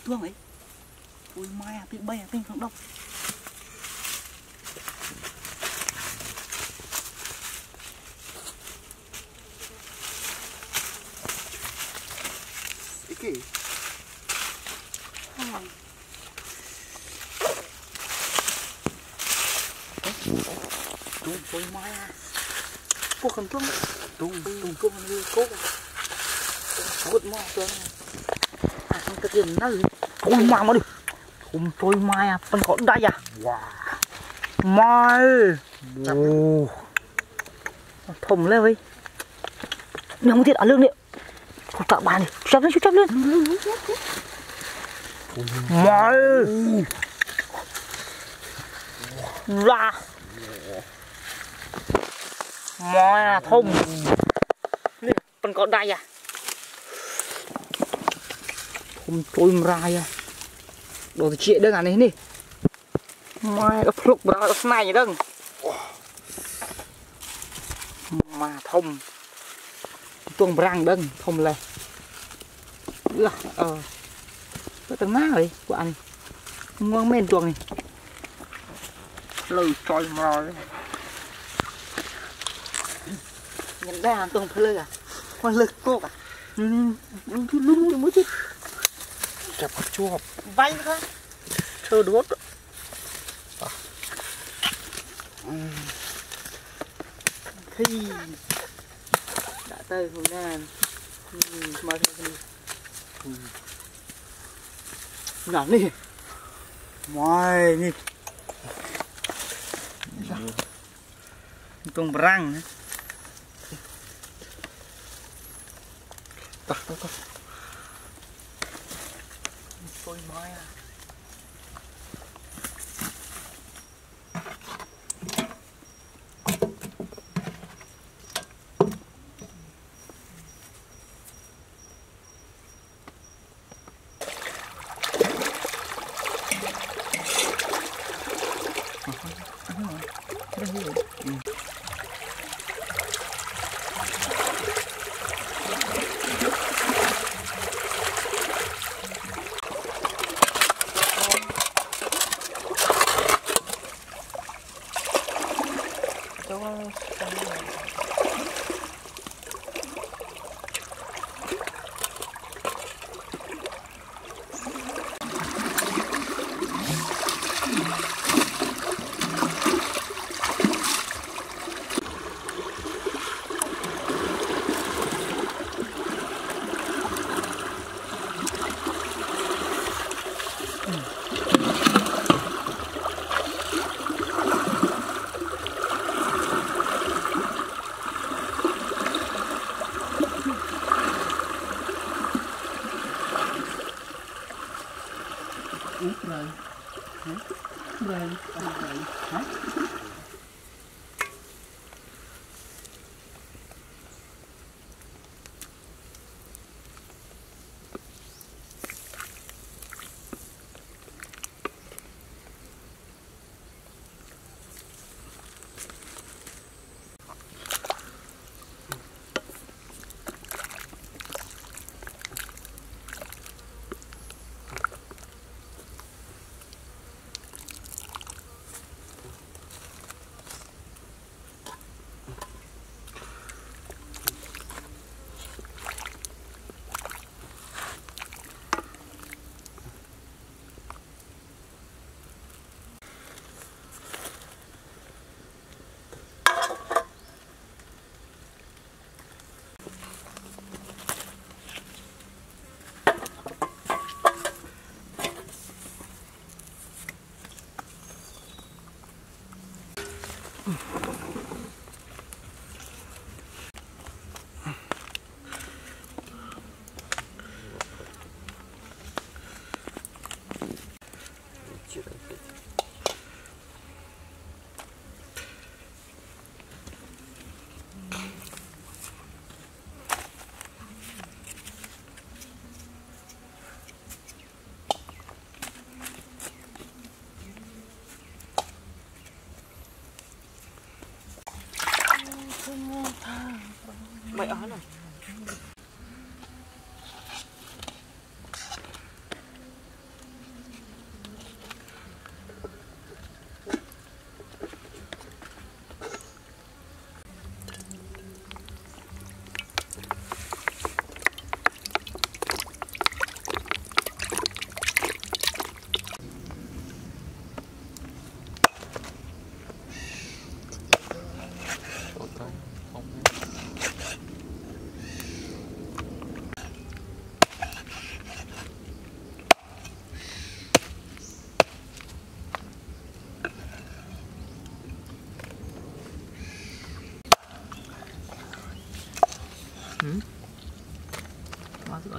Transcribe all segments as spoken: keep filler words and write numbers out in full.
thương ấy. Ôi mai à, bị bay à, tinh không đâu. Cái tung tôi mai à, phô khẩn tung tung tung tung như cố vượt mò cho à không cái tiền nó ôi mai mà đi tung tôi mai à, phân còn đây à, mai ồ thùng lên đi, nhưng không thiệt ở lương liệu, không tạo bàn đi, chấp lên chấp lên, mai ra mai à thùng nè còn có đây à thùng trôi ra à đồ thì chuyện đơn à này nè mai nó phục vào nó này nhỉ đừng mà thùng tuồng răng đừng thùng này là ờ cái tầng má rồi của anh ngon men tuồng này lời trôi rồi nhận ra hàng tuồng phải lời à con lực cô à lưng lưng mới chứ chập chuột vay thôi thơ đốt khi đã tới hôm nay mà thôi nhỏ đi mày đi tung răng nữa tao tao tôi mai à úp rồi hả rồi rồi hả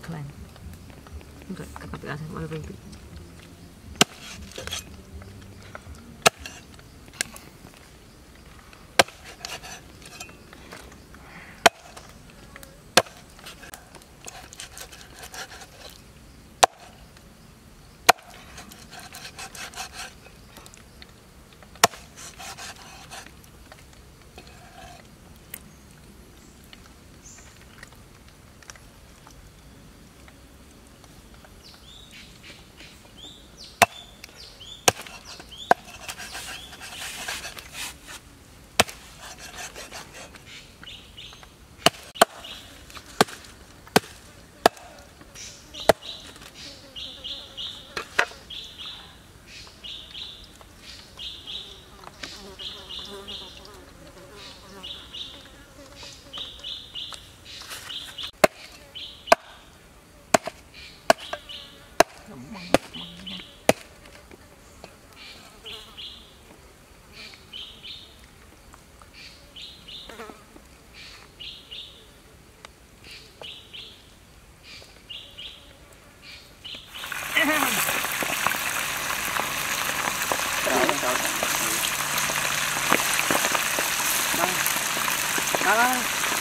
klan. Enggak, tapi asal mau lebih. Đó.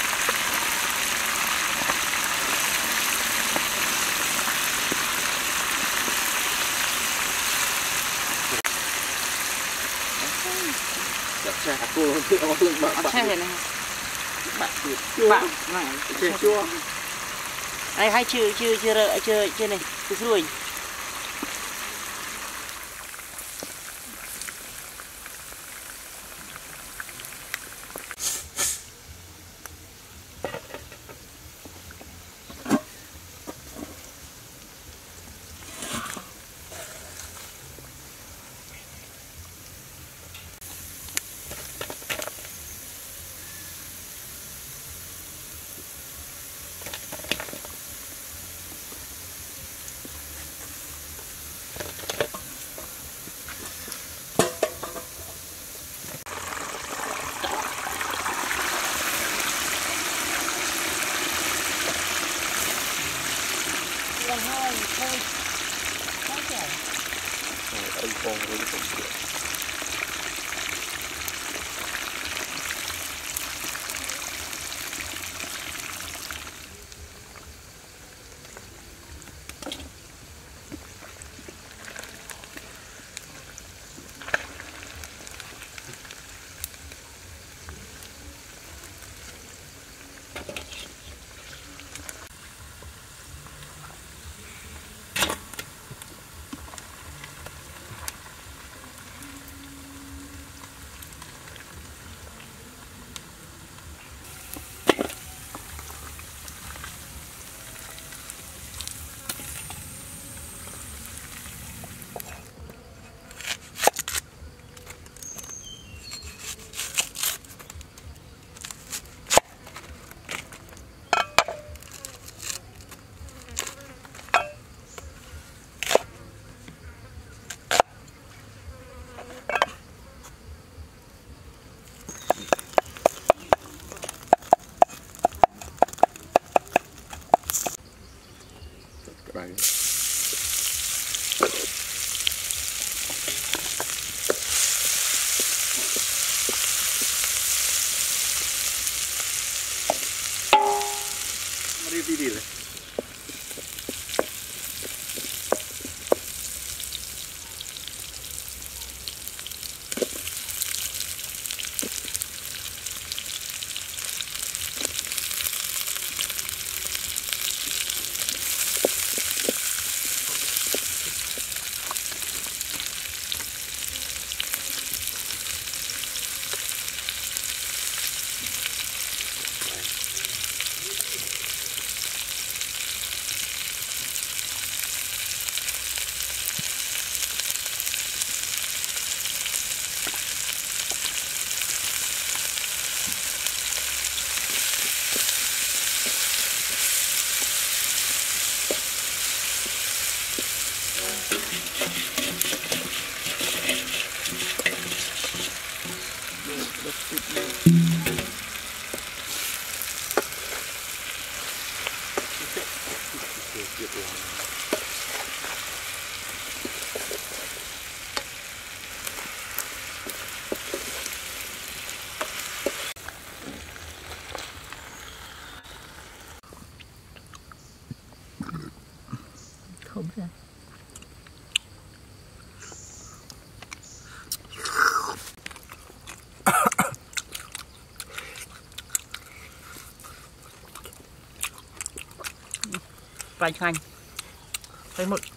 Xe cô thì ô lưng bạc bạc Xe này này. bạc chua Bạn này, xe chua đây hai chưa chưa chưa rợ chưa chưa này, cứ ruồi. Hai thôi, hai chảy. Anh con với con chuyện Phải nhanh. Phải một